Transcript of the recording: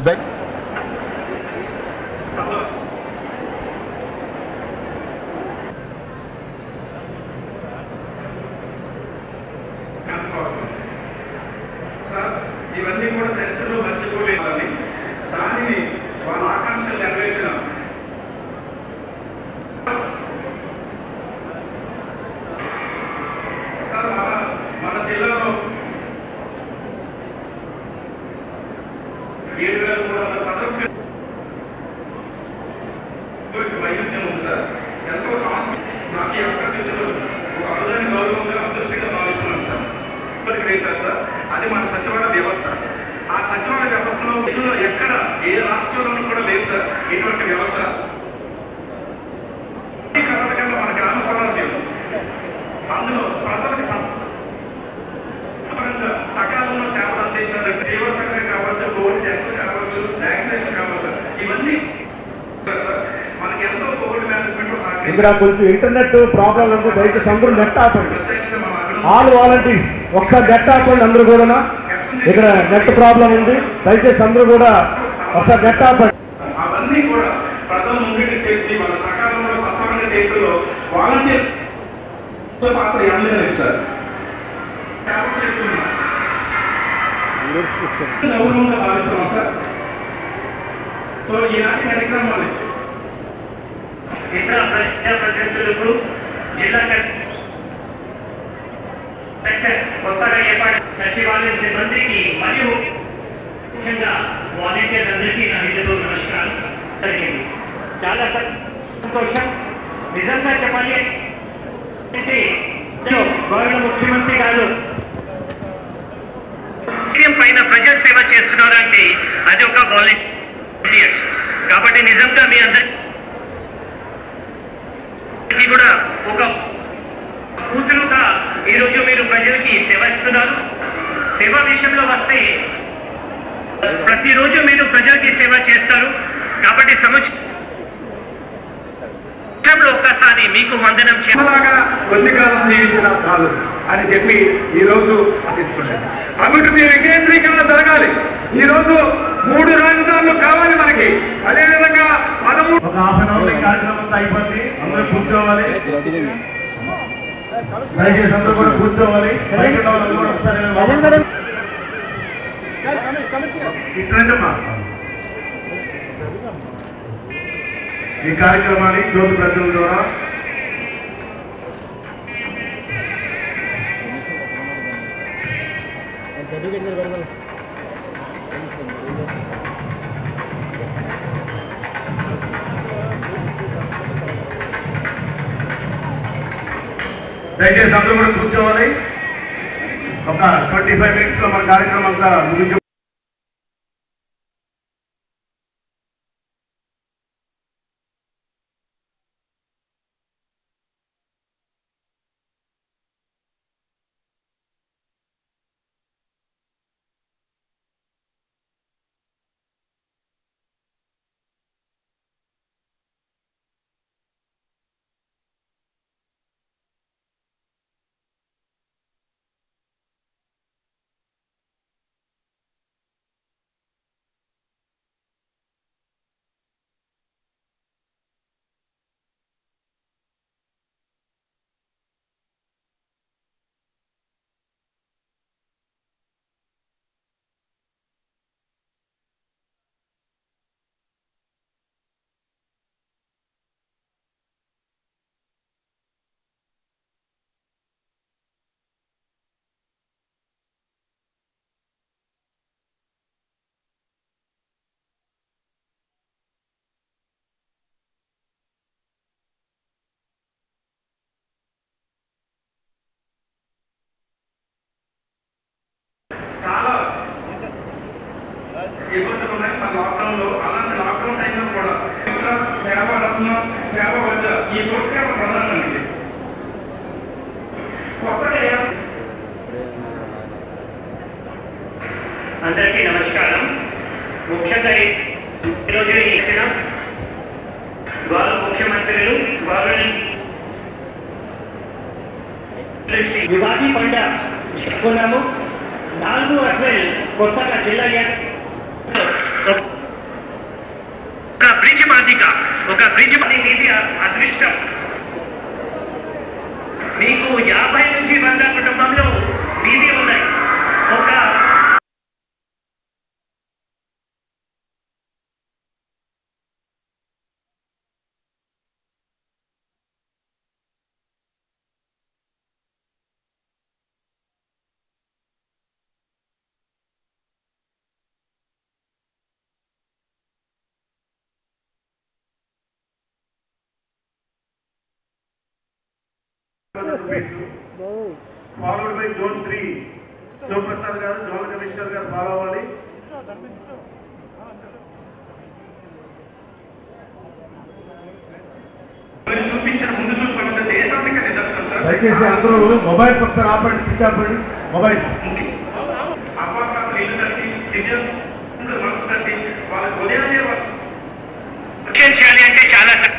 ఇవన్నీ కూడా చరిత్రలో మర్చిపోలేదని దానిని వాళ్ళ ఆకాంక్షలు నెరవేర్చిన మన జిల్లాలో 7,300 పదవి వైవిధ్యం ఉంది సార్. ఎంతో నాకు ఈ అవకాశంలో ఒక అరుదైన గౌరవంగా అదృష్టంగా భావిస్తున్నాను సార్. సార్ అది మన సచివాలయ వ్యవస్థ. ఆ సచివాలయ వ్యవస్థలో ఎక్కడ ఏ రాష్ట్రంలో కూడా లేదు సార్ ఇటువంటి వ్యవస్థ. కర్ణాటకలో మన గ్రామ స్వరాజ్యం అందులో ప్రజలకు సకాలంలో సేవలు అందించాలి. తీవ్రతంగా కావచ్చు, కోవిడ్ టెస్టులు కావచ్చు, వ్యాక్సినేషన్ కావచ్చు, ఇవన్నీ మనకి ఎంతో కోవిడ్ మేనేజ్మెంట్. ఇక్కడ కొంచెం ఇంటర్నెట్ ప్రాబ్లం ఉంది, దయచేసి అందరూ నెట్ ఆపండి. ఆల్ వాలంటీర్స్ ఒకసారి నెట్ ఆపండి అందరూ కూడా. ఇక్కడ నెట్ ప్రాబ్లం ఉంది, దయచేసి అందరూ కూడా ఒకసారి నెట్ ఆపండి. అవన్నీ కూడా ప్రజల ముందుకు చేసి మన సకాలంలో సత్వరంగా చేతుల్లో వాలంటీర్స్ పాత్ర ఏమలేదు సార్. గౌరవంగా భావిస్తున్నాం సార్. సో ఈనాటి కార్యక్రమాలు ఇతర ప్రజాప్రతినిధులకు జిల్లా కొత్తగా ఏర్పాటు సచివాలయం సిబ్బందికి మరియు ముఖ్యంగా వాలంటీర్లందరికీ నా విధులు నమస్కారం జరిగింది. చాలా సంతోషం. నిజంగా చెప్పాలి అంటే గౌరవ ముఖ్యమంత్రి గారు పైన ప్రజా సేవ చేస్తున్నారు అంటే అది ఒక వాలంటీర్స్ కాబట్టి నిజంగా మీ అందరికీ కూడా ఒక కూతురుగా ఈరోజు మీరు ప్రజలకి సేవ ఇస్తున్నారు. సేవ విషయంలో వస్తే ప్రతిరోజు మీరు ప్రజలకి సేవ చేస్తారు కాబట్టి సంవత్సరంలో ఒక్కసారి మీకు వందనం చేయలాగా కొద్ది కాలం జీవించిన కాదు అని చెప్పి ఈరోజు ఆశిస్తున్నాను. అభివృద్ధి వికేంద్రీకరణ జరగాలి. ఈరోజు 3 రాజధానులు కావాలి మనకి. అదేవిధంగా 13 ఒక హాఫ్ అన్ అవర్ కార్యక్రమం అయిపోయింది. అందరూ కూర్చోవాలి, దయచేసి అందరూ కూడా కూర్చోవాలి. ఈ కార్యక్రమాన్ని జ్యోతి ప్రజల ద్వారా దయచేసి అందరూ కూడా కూర్చోవాలి. ఒక 25 minutes లో మన కార్యక్రమం అంతా ముగించు. చాలా ఇబ్బందులు ఉన్నాయి మన లాక్డౌన్లో. అలాంటి లాక్డౌన్ టైంలో కూడా సేవ రత్నం, సేవ వద్ద ఈ ప్రోత్సాహం ప్రధానమైనది. కొత్తగా అందరికీ నమస్కారం. ముఖ్యంగా ఈరోజు ఇచ్చిన గౌరవ ముఖ్యమంత్రులు యుగాది పండుగ చెప్పుకున్నాము. 4 ఏప్రిల్ కొత్తగా జిల్లా బ్రిడ్జ్ మీది అదృష్టం. మీకు 50 నుంచి 100 కుటుంబంలో వీధి ఉన్నాయి. ఒక followed by zone 3 Suprasad garu Joint Commissioner garu follow avali. చూపించిన ముందు చూసుకున్న దేశానికి నిదర్శనం సార్. దయచేసి అందరూ మొబైల్స్ ఒకసారి ఆపండి, స్విచ్ ఆపండి మొబైల్స్. అపాసాలు ఇల్లు కట్టి దివ్య మనసు కట్టి వాళ్ళకి ఉదయాన్నే చేయాలి అంటే చాలా